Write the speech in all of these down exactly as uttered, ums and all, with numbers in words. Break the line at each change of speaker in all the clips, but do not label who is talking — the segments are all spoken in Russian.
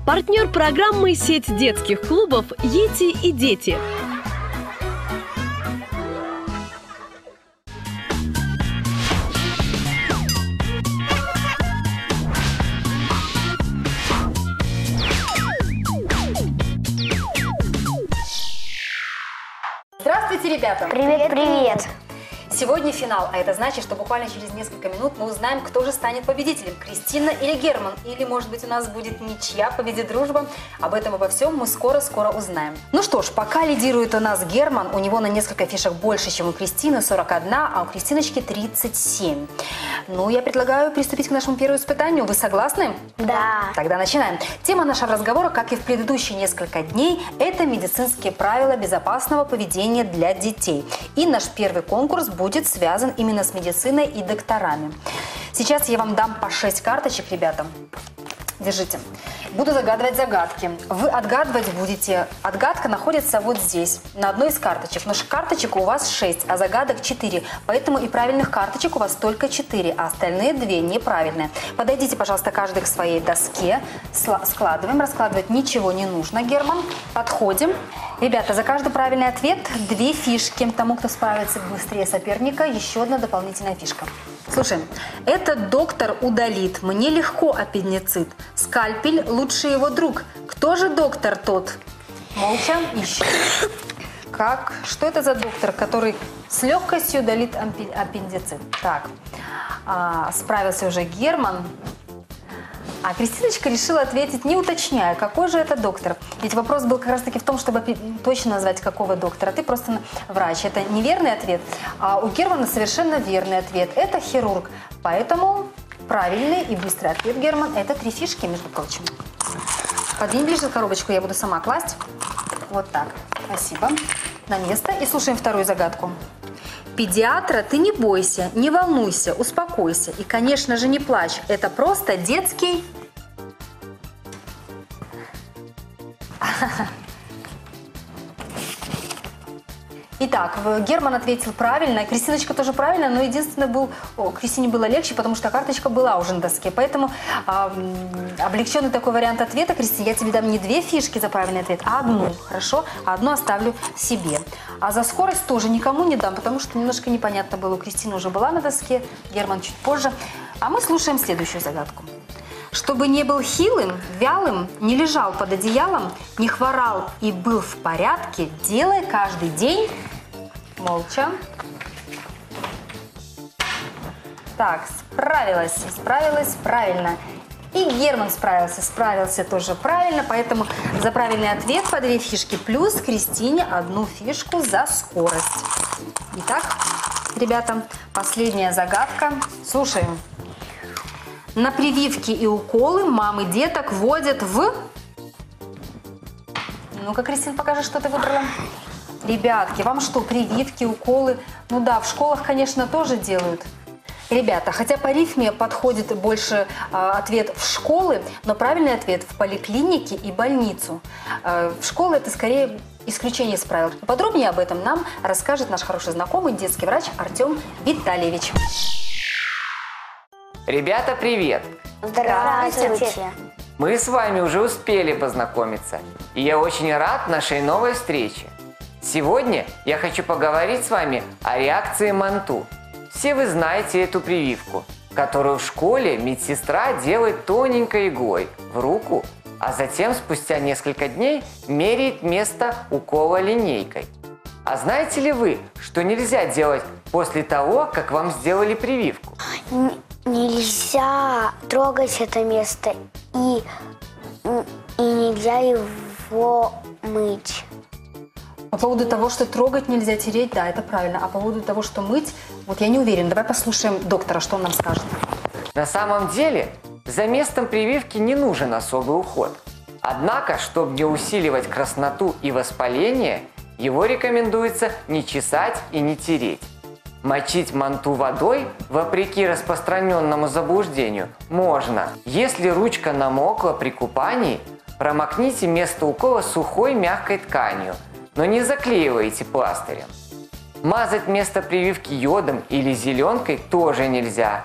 Партнер программы «Сеть детских клубов «Йети и дети».
Здравствуйте, ребята!
Привет, привет!
Сегодня финал, а это значит, что буквально через несколько минут мы узнаем, кто же станет победителем, Кристина или Герман. Или, может быть, у нас будет ничья, победит дружба. Об этом и обо всем мы скоро-скоро узнаем. Ну что ж, пока лидирует у нас Герман, у него на несколько фишек больше, чем у Кристины, сорок одна, а у Кристиночки тридцать семь. Ну, я предлагаю приступить к нашему первому испытанию. Вы согласны?
Да.
Тогда начинаем. Тема нашего разговора, как и в предыдущие несколько дней, это медицинские правила безопасного поведения для детей. И наш первый конкурс будет будет связан именно с медициной и докторами. Сейчас я вам дам по шесть карточек, ребята. Держите. Буду загадывать загадки. Вы отгадывать будете. Отгадка находится вот здесь, на одной из карточек. Но карточек у вас шесть, а загадок четыре. Поэтому и правильных карточек у вас только четыре, а остальные две неправильные. Подойдите, пожалуйста, каждый к своей доске. Складываем. Раскладывать ничего не нужно, Герман. Подходим. Ребята, за каждый правильный ответ две фишки. Тому, кто справится быстрее соперника, еще одна дополнительная фишка. Слушай, этот доктор удалит. Мне легко аппендицит. Скальпель лучший его друг. Кто же доктор тот? Молча ищем. Как? Что это за доктор, который с легкостью удалит аппендицит? Так, а, справился уже Герман. А Кристиночка решила ответить, не уточняя, какой же это доктор. Ведь вопрос был как раз-таки в том, чтобы точно назвать, какого доктора. Ты просто врач. Это неверный ответ. А у Германа совершенно верный ответ. Это хирург. Поэтому правильный и быстрый ответ, Герман, это три фишки, между прочим. Подвинь ближе коробочку, я буду сама класть. Вот так. Спасибо. На место. И слушаем вторую загадку. Педиатра ты не бойся, не волнуйся, успокойся. И, конечно же, не плачь. Это просто детский... Итак, Герман ответил правильно, Кристиночка тоже правильно, но единственное, был, о, Кристине было легче, потому что карточка была уже на доске. Поэтому э, облегченный такой вариант ответа, Кристина, я тебе дам не две фишки за правильный ответ, а одну, хорошо? А одну оставлю себе. А за скорость тоже никому не дам, потому что немножко непонятно было. У Кристины уже была на доске, Герман чуть позже. А мы слушаем следующую загадку. Чтобы не был хилым, вялым, не лежал под одеялом, не хворал и был в порядке, делай каждый день... Молча. Так, справилась, справилась правильно. И Герман справился, справился тоже правильно, поэтому за правильный ответ по две фишки плюс Кристине одну фишку за скорость. Итак, ребята, последняя загадка. Слушаем. На прививки и уколы мамы деток вводят в... Ну-ка, Кристина, покажи, что ты выбрала. Ребятки, вам что, прививки, уколы? Ну да, в школах, конечно, тоже делают. Ребята, хотя по рифме подходит больше э, ответ в школы, но правильный ответ в поликлинике и больницу. Э, в школы это скорее исключение из правил. Подробнее об этом нам расскажет наш хороший знакомый детский врач Артем Витальевич.
Ребята, привет!
Здравствуйте!
Мы с вами уже успели познакомиться, и я очень рад нашей новой встрече. Сегодня я хочу поговорить с вами о реакции Манту. Все вы знаете эту прививку, которую в школе медсестра делает тоненькой иглой в руку, а затем спустя несколько дней меряет место укола линейкой. А знаете ли вы, что нельзя делать после того, как вам сделали прививку?
Нельзя трогать это место и, и нельзя его мыть.
По поводу того, что трогать нельзя, тереть, да, это правильно. А по поводу того, что мыть, вот я не уверена. Давай послушаем доктора, что он нам скажет.
На самом деле, за местом прививки не нужен особый уход. Однако, чтобы не усиливать красноту и воспаление, его рекомендуется не чесать и не тереть. Мочить манту водой, вопреки распространенному заблуждению, можно. Если ручка намокла при купании, промокните место укола сухой мягкой тканью, но не заклеивайте пластырем. Мазать место прививки йодом или зеленкой тоже нельзя.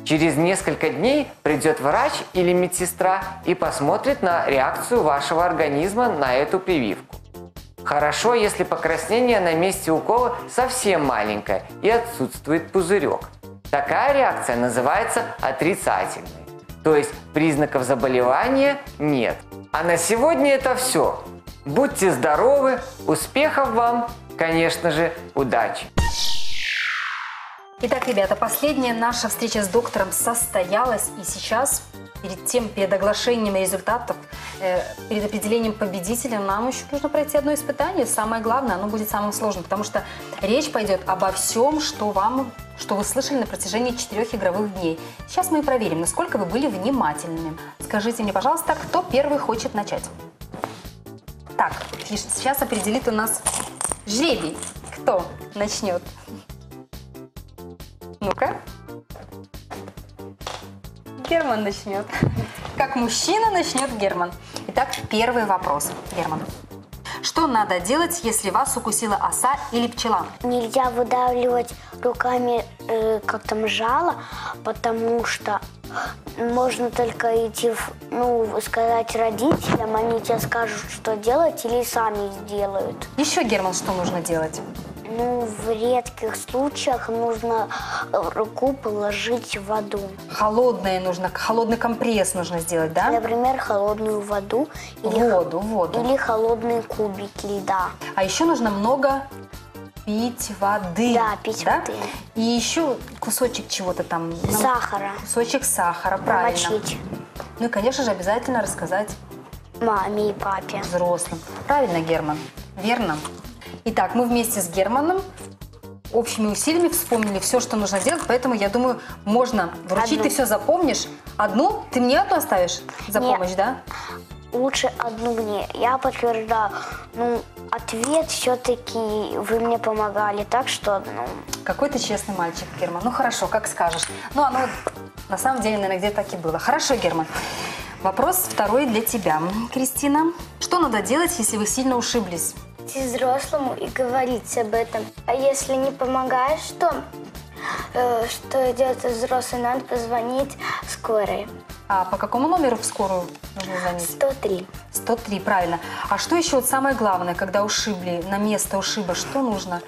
Через несколько дней придет врач или медсестра и посмотрит на реакцию вашего организма на эту прививку. Хорошо, если покраснение на месте укола совсем маленькое и отсутствует пузырек. Такая реакция называется отрицательной. То есть признаков заболевания нет. А на сегодня это все. Будьте здоровы, успехов вам, конечно же, удачи!
Итак, ребята, последняя наша встреча с доктором состоялась, и сейчас, перед тем, перед оглашением результатов, э, перед определением победителя, нам еще нужно пройти одно испытание. Самое главное, оно будет самым сложным, потому что речь пойдет обо всем, что вам, что вы слышали на протяжении четырех игровых дней. Сейчас мы и проверим, насколько вы были внимательными. Скажите мне, пожалуйста, кто первый хочет начать? Так, сейчас определит у нас жребий. Кто начнет? Ну-ка. Герман начнет. Как мужчина начнет Герман. Итак, первый вопрос. Герман. Что надо делать, если вас укусила оса или пчела?
Нельзя выдавливать руками, э, как там, жало, потому что можно только идти, в, ну, сказать родителям, они тебе скажут, что делать, или сами сделают.
Еще, Герман, что нужно делать?
Ну, в редких случаях нужно руку положить в воду.
Холодное нужно, холодный компресс нужно сделать, да?
Например, холодную воду. Или
Воду, воду.
Или холодные кубики льда.
А еще нужно много пить воды.
Да, пить
да?
воды.
И еще кусочек чего-то там. нам-
Сахара.
Кусочек сахара, правильно.
Намочить
Ну и, конечно же, обязательно рассказать
маме и папе.
взрослым. Правильно, Герман? Верно? Итак, мы вместе с Германом общими усилиями вспомнили все, что нужно делать, поэтому, я думаю, можно вручить.
Одну.
Ты все запомнишь. Одну? Ты мне одну оставишь за
Нет.
помощь, да?
Лучше одну мне. Я подтверждаю. Ну, ответ все-таки вы мне помогали, так что, ну...
Какой ты честный мальчик, Герман. Ну, хорошо, как скажешь. Ну, оно на самом деле, наверное, где-то так и было. Хорошо, Герман. Вопрос второй для тебя, Кристина. Что надо делать, если вы сильно ушиблись?
Идти взрослому и говорить об этом. А если не помогаешь, что, э, что делать взрослый? Надо позвонить скорой.
А по какому номеру в скорую нужно звонить?
сто три.
сто три, правильно. А что еще вот самое главное, когда ушибли, на место ушиба, что нужно?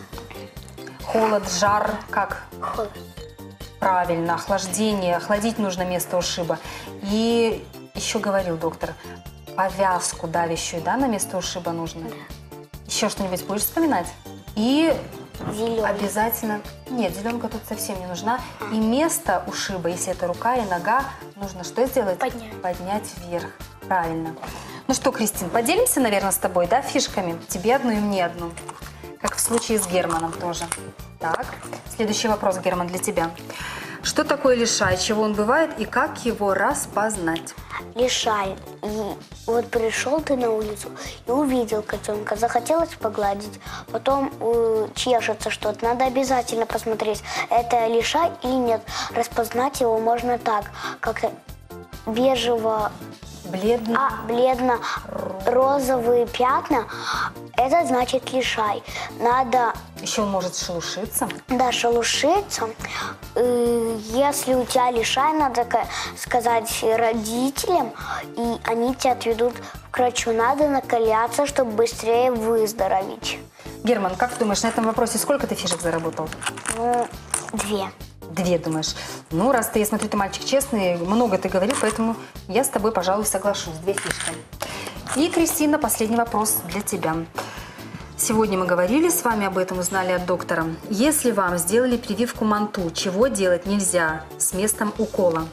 Холод, жар, как?
Холод.
Правильно, охлаждение, охладить нужно место ушиба. И еще говорил доктор, повязку давящую, да, на место ушиба нужно? Еще что-нибудь будешь вспоминать? И
Зеленый.
обязательно... Нет, зеленка тут совсем не нужна. И место ушиба, если это рука и нога, нужно что сделать?
Поднять.
Поднять вверх. Правильно. Ну что, Кристин, поделимся, наверное, с тобой, да, фишками? Тебе одну и мне одну. Как в случае с Германом тоже. Так, следующий вопрос, Герман, для тебя. Что такое лишай, чего он бывает и как его распознать?
Лишай. И вот пришел ты на улицу и увидел котенка, захотелось погладить, потом э, чешется что-то. Надо обязательно посмотреть, это лишай или нет. Распознать его можно так, как-то бежево,
Бледно.
а, бледно-розовые пятна. Это значит лишай. Надо...
Еще он может шелушиться.
Да, шелушиться. Э, Если у тебя лишай, надо ка- сказать родителям, и они тебя отведут к врачу. Надо накаляться, чтобы быстрее выздороветь.
Герман, как ты думаешь, на этом вопросе сколько ты фишек заработал?
Ну, две.
Две, думаешь? Ну, раз ты, я смотрю, ты мальчик честный, много ты говорил, поэтому я с тобой, пожалуй, соглашусь. Две фишки. И, Кристина, последний вопрос для тебя. Сегодня мы говорили с вами об этом, узнали от доктора. Если вам сделали прививку манту, чего делать нельзя с местом укола?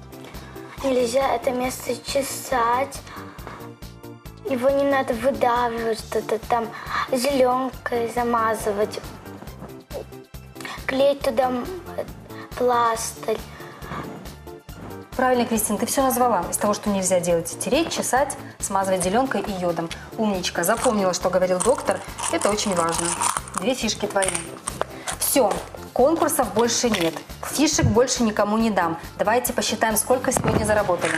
Нельзя это место чесать. Его не надо выдавливать, что-то там зеленкой замазывать. Клеить туда м, пластырь.
Правильно, Кристина, ты все назвала. Из того, что нельзя делать. Тереть, чесать, смазывать зеленкой и йодом. Умничка. Запомнила, что говорил доктор. Это очень важно. Две фишки твои. Все. Конкурсов больше нет. Фишек больше никому не дам. Давайте посчитаем, сколько сегодня заработали.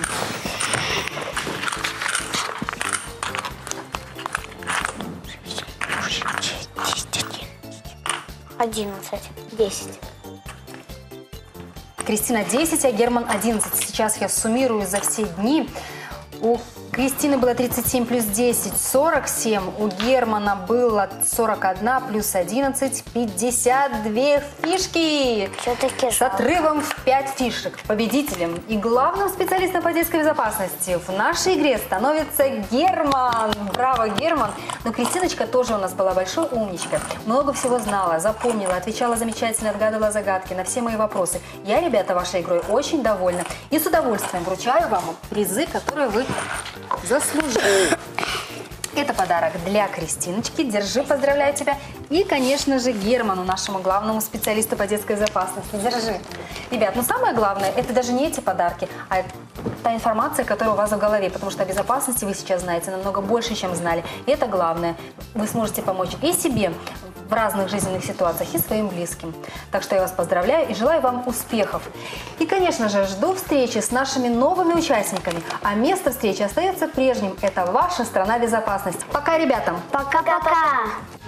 Одиннадцать.
десять.
Кристина десять, а Герман одиннадцать. Сейчас я суммирую за все дни. У Кристины было тридцать семь плюс десять, сорок семь. У Германа было сорок один плюс одиннадцать, пятьдесят две фишки.
Все-таки
С отрывом в пять фишек. Победителем и главным специалистом по детской безопасности в нашей игре становится Герман. Браво, Герман. Но Кристиночка тоже у нас была большой умничка. Много всего знала, запомнила, отвечала замечательно, отгадывала загадки на все мои вопросы. Я, ребята, вашей игрой очень довольна. И с удовольствием вручаю вам призы, которые вы заслужили. Это подарок для Кристиночки. Держи, поздравляю тебя. И, конечно же, Герману, нашему главному специалисту по детской безопасности. Держи. Ребят, ну самое главное, это даже не эти подарки, а та информация, которая у вас в голове. Потому что о безопасности вы сейчас знаете намного больше, чем знали. И это главное. Вы сможете помочь и себе в разных жизненных ситуациях, и своим близким. Так что я вас поздравляю и желаю вам успехов. И, конечно же, жду встречи с нашими новыми участниками. А место встречи остается прежним. Это ваша страна безопасности. Пока, ребята!
Пока-пока!